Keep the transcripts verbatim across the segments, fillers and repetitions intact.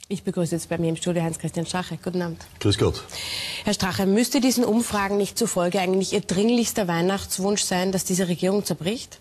Ich begrüße jetzt bei mir im Studio Heinz-Christian Strache. Guten Abend. Grüß Gott. Herr Strache, müsste diesen Umfragen nicht zufolge eigentlich Ihr dringlichster Weihnachtswunsch sein, dass diese Regierung zerbricht?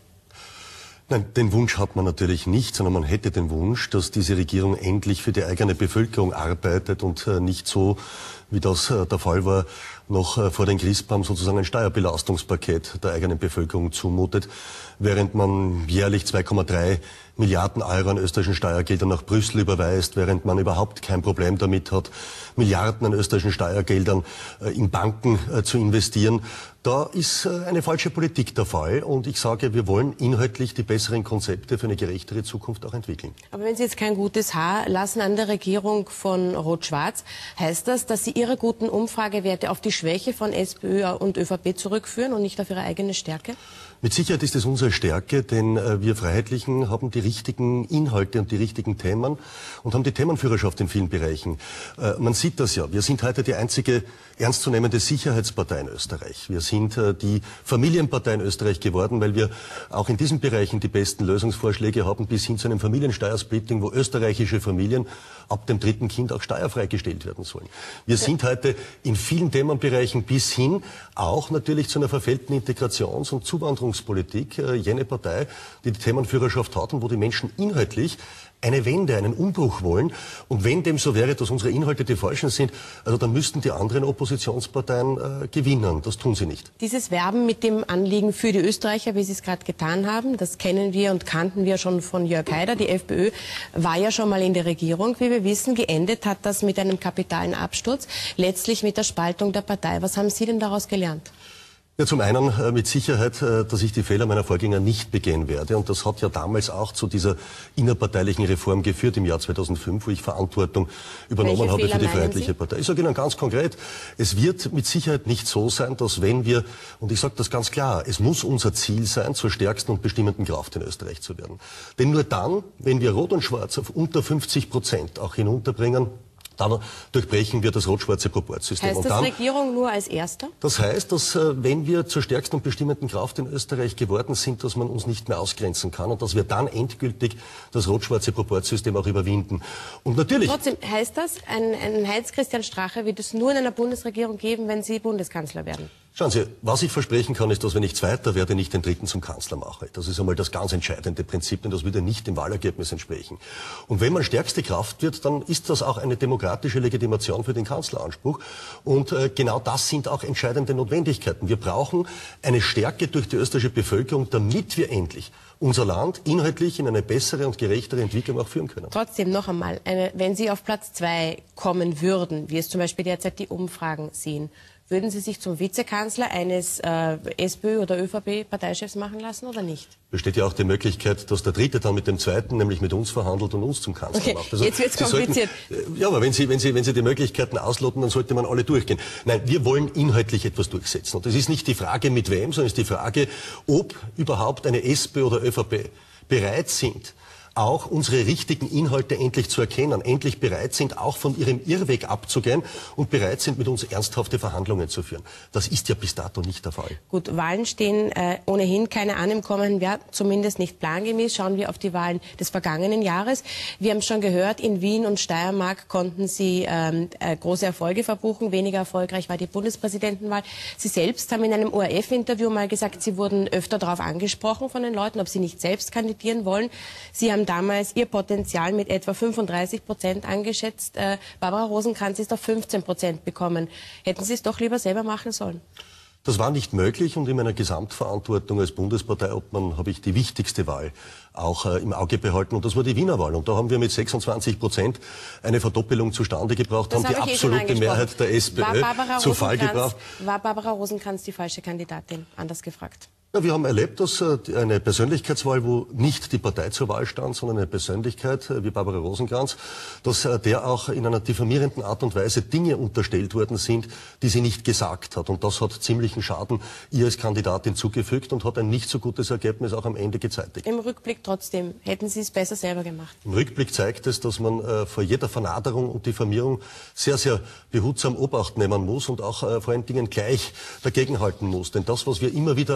Nein, den Wunsch hat man natürlich nicht, sondern man hätte den Wunsch, dass diese Regierung endlich für die eigene Bevölkerung arbeitet und äh, nicht so, wie das äh, der Fall war, noch äh, vor den Christbaum sozusagen ein Steuerbelastungspaket der eigenen Bevölkerung zumutet, während man jährlich zwei Komma drei Milliarden Euro an österreichischen Steuergeldern nach Brüssel überweist, während man überhaupt kein Problem damit hat, Milliarden an österreichischen Steuergeldern äh, in Banken äh, zu investieren. Da ist äh, eine falsche Politik der Fall und ich sage, wir wollen inhaltlich die besseren Konzepte für eine gerechtere Zukunft auch entwickeln. Aber wenn Sie jetzt kein gutes Haar lassen an der Regierung von Rot-Schwarz, heißt das, dass Sie Ihre guten Umfragewerte auf die Schwäche von SPÖ und ÖVP zurückführen und nicht auf Ihre eigene Stärke? Mit Sicherheit ist es unsere Stärke, denn äh, wir Freiheitlichen haben die richtigen Inhalte und die richtigen Themen und haben die Themenführerschaft in vielen Bereichen. Äh, man sieht das ja. Wir sind heute die einzige ernstzunehmende Sicherheitspartei in Österreich. Wir sind äh, die Familienpartei in Österreich geworden, weil wir auch in diesen Bereichen die besten Lösungsvorschläge haben, bis hin zu einem Familiensteuersplitting, wo österreichische Familien ab dem dritten Kind auch steuerfrei gestellt werden sollen. Wir sind heute in vielen Themenbereichen bis hin auch natürlich zu einer verfehlten Integrations- und Zuwanderungspolitik äh, jene Partei, die die Themenführerschaft hat und wo die Menschen inhaltlich eine Wende, einen Umbruch wollen. Und wenn dem so wäre, dass unsere Inhalte die falschen sind, also dann müssten die anderen Oppositionsparteien äh, gewinnen. Das tun sie nicht. Dieses Werben mit dem Anliegen für die Österreicher, wie Sie es gerade getan haben, das kennen wir und kannten wir schon von Jörg Haider. Die FPÖ war ja schon mal in der Regierung, wie wir wissen. Geendet hat das mit einem kapitalen Absturz, letztlich mit der Spaltung der Partei. Was haben Sie denn daraus gelernt? Ja, zum einen äh, mit Sicherheit, äh, dass ich die Fehler meiner Vorgänger nicht begehen werde. Und das hat ja damals auch zu dieser innerparteilichen Reform geführt im Jahr zweitausendfünf, wo ich Verantwortung übernommen Welche habe Fehler für die meinen Freiheitliche Sie? Partei. Ich sage Ihnen ganz konkret, es wird mit Sicherheit nicht so sein, dass wenn wir, und ich sage das ganz klar, es muss unser Ziel sein, zur stärksten und bestimmenden Kraft in Österreich zu werden. Denn nur dann, wenn wir Rot und Schwarz auf unter fünfzig Prozent auch hinunterbringen, dann durchbrechen wir das rot-schwarze Proportsystem. Heißt und das dann, Regierung nur als Erster? Das heißt, dass äh, wenn wir zur stärksten und bestimmenden Kraft in Österreich geworden sind, dass man uns nicht mehr ausgrenzen kann und dass wir dann endgültig das rot-schwarze Proportsystem auch überwinden. Und natürlich... Trotzdem heißt das, ein, ein Heinz-Christian Strache wird es nur in einer Bundesregierung geben, wenn Sie Bundeskanzler werden? Schauen Sie, was ich versprechen kann, ist, dass wenn ich Zweiter werde, nicht den Dritten zum Kanzler mache. Das ist einmal das ganz entscheidende Prinzip, und das würde nicht dem Wahlergebnis entsprechen. Und wenn man stärkste Kraft wird, dann ist das auch eine demokratische Legitimation für den Kanzleranspruch. Und äh, genau das sind auch entscheidende Notwendigkeiten. Wir brauchen eine Stärke durch die österreichische Bevölkerung, damit wir endlich unser Land inhaltlich in eine bessere und gerechtere Entwicklung auch führen können. Trotzdem noch einmal, eine, wenn Sie auf Platz zwei kommen würden, wie es zum Beispiel derzeit die Umfragen sehen, würden Sie sich zum Vizekanzler eines äh, SPÖ- oder ÖVP-Parteichefs machen lassen oder nicht? Besteht ja auch die Möglichkeit, dass der Dritte dann mit dem Zweiten, nämlich mit uns verhandelt und uns zum Kanzler okay, macht. Also jetzt wird es kompliziert. Sollten, ja, aber wenn Sie, wenn, Sie, wenn Sie die Möglichkeiten ausloten, dann sollte man alle durchgehen. Nein, wir wollen inhaltlich etwas durchsetzen. Und es ist nicht die Frage mit wem, sondern es ist die Frage, ob überhaupt eine SPÖ oder ÖVP bereit sind, auch unsere richtigen Inhalte endlich zu erkennen, endlich bereit sind, auch von ihrem Irrweg abzugehen und bereit sind, mit uns ernsthafte Verhandlungen zu führen. Das ist ja bis dato nicht der Fall. Gut, Wahlen stehen äh, ohnehin keine an im kommenden Jahr, zumindest nicht plangemäß. Schauen wir auf die Wahlen des vergangenen Jahres. Wir haben schon gehört, in Wien und Steiermark konnten Sie ähm, äh, große Erfolge verbuchen. Weniger erfolgreich war die Bundespräsidentenwahl. Sie selbst haben in einem O R F-Interview mal gesagt, Sie wurden öfter darauf angesprochen von den Leuten, ob Sie nicht selbst kandidieren wollen. Sie haben damals ihr Potenzial mit etwa fünfunddreißig Prozent angeschätzt. Äh, Barbara Rosenkranz ist auf fünfzehn Prozent bekommen. Hätten Sie es doch lieber selber machen sollen? Das war nicht möglich und in meiner Gesamtverantwortung als Bundesparteiobmann habe ich die wichtigste Wahl auch äh, im Auge behalten und das war die Wiener Wahl. Und da haben wir mit sechsundzwanzig Prozent eine Verdoppelung zustande gebracht, das haben die hab absolute Mehrheit der SPÖ zu Fall gebracht. War Barbara Rosenkranz die falsche Kandidatin? Anders gefragt. Ja, wir haben erlebt, dass äh, eine Persönlichkeitswahl, wo nicht die Partei zur Wahl stand, sondern eine Persönlichkeit äh, wie Barbara Rosenkranz, dass äh, der auch in einer diffamierenden Art und Weise Dinge unterstellt worden sind, die sie nicht gesagt hat. Und das hat ziemlichen Schaden ihr als Kandidatin zugefügt und hat ein nicht so gutes Ergebnis auch am Ende gezeitigt. Im Rückblick trotzdem, hätten Sie es besser selber gemacht? Im Rückblick zeigt es, dass man äh, vor jeder Vernaderung und Diffamierung sehr, sehr behutsam Obacht nehmen muss und auch äh, vor allen Dingen gleich dagegenhalten muss. Denn das, was wir immer wieder erleben, ist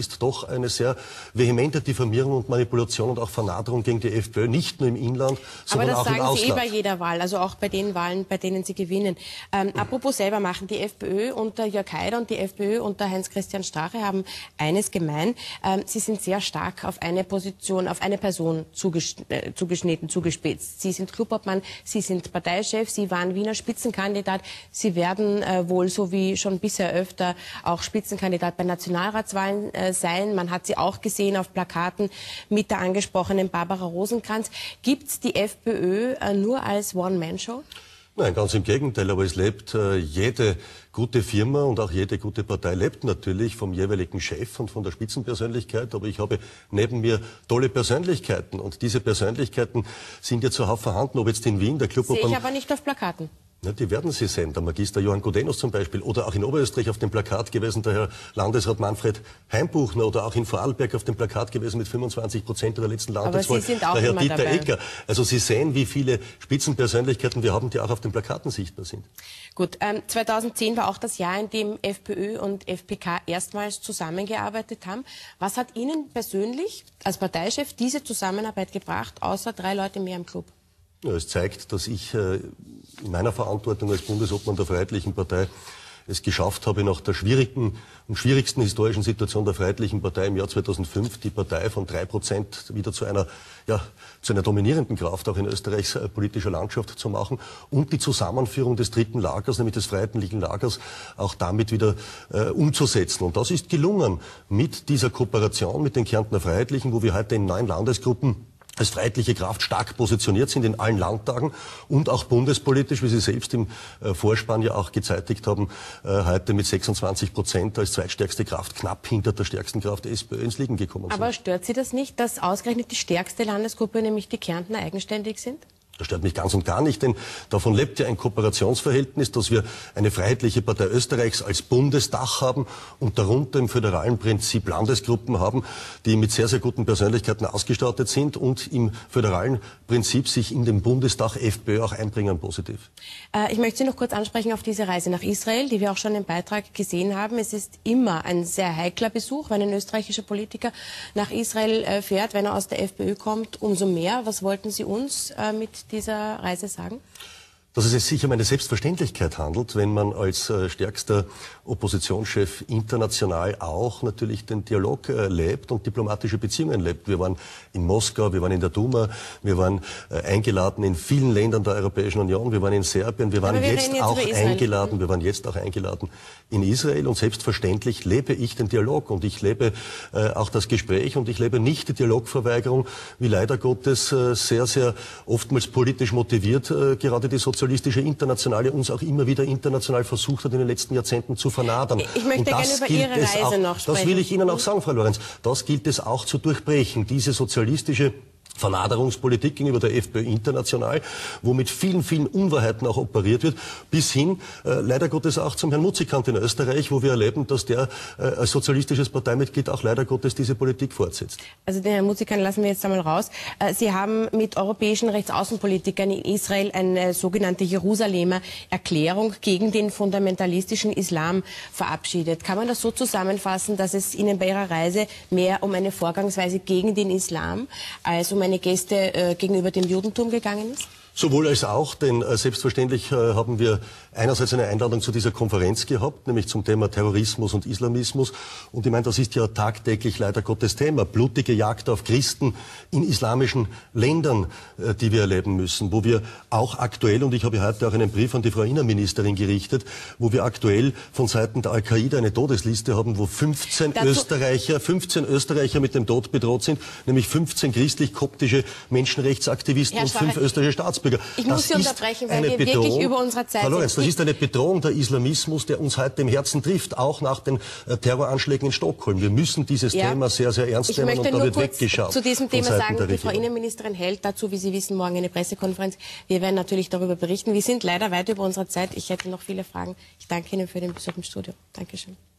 ist doch eine sehr vehemente Diffamierung und Manipulation und auch Vernaderung gegen die FPÖ, nicht nur im Inland, sondern auch im Ausland. Aber das sagen Sie eh bei jeder Wahl, also auch bei den Wahlen, bei denen Sie gewinnen. Ähm, apropos selber machen, die FPÖ unter Jörg Haider und die FPÖ unter Heinz-Christian Strache haben eines gemein. Ähm, sie sind sehr stark auf eine Position, auf eine Person zugesch äh, zugeschnitten, zugespitzt. Sie sind Clubobmann, Sie sind Parteichef, Sie waren Wiener Spitzenkandidat. Sie werden äh, wohl, so wie schon bisher öfter, auch Spitzenkandidat bei Nationalratswahlen äh, sein. Man hat Sie auch gesehen auf Plakaten mit der angesprochenen Barbara Rosenkranz. Gibt es die FPÖ äh, nur als One-Man-Show? Nein, ganz im Gegenteil, aber es lebt äh, jede gute Firma und auch jede gute Partei lebt natürlich vom jeweiligen Chef und von der Spitzenpersönlichkeit, aber ich habe neben mir tolle Persönlichkeiten und diese Persönlichkeiten sind ja zuhauf vorhanden, ob jetzt in Wien der Club... Sehe ich aber nicht auf Plakaten. Ja, die werden Sie sehen, der Magister Johann Gudenus zum Beispiel, oder auch in Oberösterreich auf dem Plakat gewesen der Herr Landesrat Manfred Heimbuchner, oder auch in Vorarlberg auf dem Plakat gewesen mit fünfundzwanzig Prozent der letzten Landtagswahl der Herr Dieter dabei. Ecker. Also Sie sehen, wie viele Spitzenpersönlichkeiten wir haben, die auch auf den Plakaten sichtbar sind. Gut, ähm, zweitausendzehn war auch das Jahr, in dem FPÖ und F P K erstmals zusammengearbeitet haben. Was hat Ihnen persönlich als Parteichef diese Zusammenarbeit gebracht, außer drei Leute mehr im Club? Ja, es zeigt, dass ich äh, in meiner Verantwortung als Bundesobmann der Freiheitlichen Partei es geschafft habe, nach der schwierigen und schwierigsten historischen Situation der Freiheitlichen Partei im Jahr zweitausendfünf die Partei von drei Prozent wieder zu einer, ja, zu einer dominierenden Kraft auch in Österreichs äh, politischer Landschaft zu machen und die Zusammenführung des dritten Lagers, nämlich des Freiheitlichen Lagers, auch damit wieder äh, umzusetzen. Und das ist gelungen mit dieser Kooperation mit den Kärntner Freiheitlichen, wo wir heute in neun Landesgruppen als freiheitliche Kraft stark positioniert sind in allen Landtagen und auch bundespolitisch, wie Sie selbst im äh, Vorspann ja auch gezeitigt haben, äh, heute mit sechsundzwanzig Prozent als zweitstärkste Kraft knapp hinter der stärksten Kraft der SPÖ ins Liegen gekommen sind. Aber stört Sie das nicht, dass ausgerechnet die stärkste Landesgruppe, nämlich die Kärntner, eigenständig sind? Das stört mich ganz und gar nicht, denn davon lebt ja ein Kooperationsverhältnis, dass wir eine Freiheitliche Partei Österreichs als Bundesdach haben und darunter im föderalen Prinzip Landesgruppen haben, die mit sehr, sehr guten Persönlichkeiten ausgestattet sind und im föderalen Prinzip sich in dem Bundesdach FPÖ auch einbringen positiv. Äh, ich möchte Sie noch kurz ansprechen auf diese Reise nach Israel, die wir auch schon im Beitrag gesehen haben. Es ist immer ein sehr heikler Besuch, wenn ein österreichischer Politiker nach Israel äh, fährt, wenn er aus der FPÖ kommt, umso mehr. Was wollten Sie uns äh, mit dieser Reise sagen? Dass es sich um eine Selbstverständlichkeit handelt, wenn man als äh, stärkster Oppositionschef international auch natürlich den Dialog äh, lebt und diplomatische Beziehungen lebt. Wir waren in Moskau, wir waren in der Duma, wir waren äh, eingeladen in vielen Ländern der Europäischen Union, wir waren in Serbien, wir waren wir jetzt, jetzt auch eingeladen, wir waren jetzt auch eingeladen in Israel und selbstverständlich lebe ich den Dialog und ich lebe äh, auch das Gespräch und ich lebe nicht die Dialogverweigerung, wie leider Gottes äh, sehr, sehr oftmals politisch motiviert äh, gerade die Sozialistische Internationale uns auch immer wieder international versucht hat, in den letzten Jahrzehnten zu vernadern. Ich möchte gerne über Ihre Reise auch, noch sprechen. Das will ich Ihnen auch sagen, Frau Lorenz. Das gilt es auch zu durchbrechen. Diese sozialistische Vernaderungspolitik gegenüber der FPÖ international, wo mit vielen, vielen Unwahrheiten auch operiert wird, bis hin, äh, leider Gottes auch zum Herrn Mutzikant in Österreich, wo wir erleben, dass der äh, als sozialistisches Parteimitglied auch leider Gottes diese Politik fortsetzt. Also den Herrn Mutzikant lassen wir jetzt einmal raus. Äh, Sie haben mit europäischen Rechtsaußenpolitikern in Israel eine sogenannte Jerusalemer Erklärung gegen den fundamentalistischen Islam verabschiedet. Kann man das so zusammenfassen, dass es Ihnen bei Ihrer Reise mehr um eine Vorgangsweise gegen den Islam als um eine Geste äh, gegenüber dem Judentum gegangen ist? Sowohl als auch, denn äh, selbstverständlich äh, haben wir einerseits eine Einladung zu dieser Konferenz gehabt, nämlich zum Thema Terrorismus und Islamismus. Und ich meine, das ist ja tagtäglich leider Gottes Thema. Blutige Jagd auf Christen in islamischen Ländern, äh, die wir erleben müssen, wo wir auch aktuell, und ich habe heute auch einen Brief an die Frau Innenministerin gerichtet, wo wir aktuell von Seiten der Al-Qaida eine Todesliste haben, wo fünfzehn Österreicher, fünfzehn Österreicher mit dem Tod bedroht sind, nämlich fünfzehn christlich-koptische Menschenrechtsaktivisten und fünf österreichische Staatsbürger. Ich muss Sie unterbrechen, weil wir wirklich über unserer Zeit sind. Frau Lorenz, das ist eine Bedrohung der Islamismus, der uns heute im Herzen trifft, auch nach den äh, Terroranschlägen in Stockholm. Wir müssen dieses ja. Thema sehr, sehr ernst nehmen und da wird weggeschaut. Zu diesem Thema sagen, die Frau Innenministerin hält dazu, wie Sie wissen, morgen eine Pressekonferenz. Wir werden natürlich darüber berichten. Wir sind leider weit über unserer Zeit. Ich hätte noch viele Fragen. Ich danke Ihnen für den Besuch im Studio. Dankeschön.